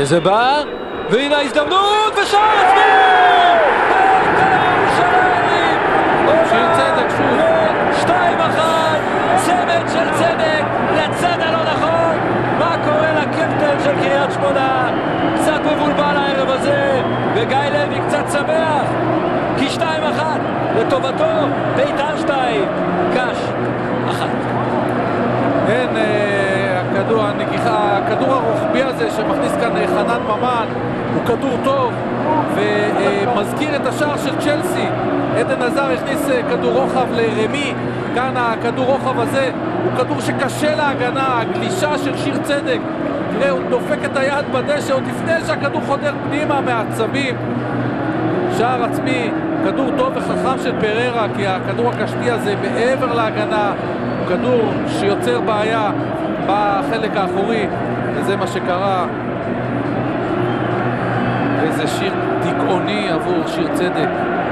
וזה בא, והנה ההזדמנות, ושער עצמי! שיר צדק שוב. 2-1, צמד של צדק לצד הלא נכון. מה קורה לקפטן של קריית שמונה? קצת מבולבל הערב הזה, וגיא לוי קצת שמח, כי 2-1 לטובתו, בית"ר 2, קש 1. כן, הכדור הרוחבי הזה שמכניס כאן חנן ממן הוא כדור טוב ומזכיר את השער של צ'לסי. עדן עזר הכניס כדור רוחב לרמי. כאן הכדור רוחב הזה הוא כדור שקשה להגנה. הגלישה של שיר צדק, תראה, הוא דופק את היד בדשא עוד לפני שהכדור חודר פנימה מעצבים. שער עצמי, כדור טוב וחכם של פררה, כי הכדור הקשתי הזה מעבר להגנה הוא כדור שיוצר בעיה בחלק האחורי, וזה מה שקרה. איזה שיר דיכאוני עבור שיר צדק.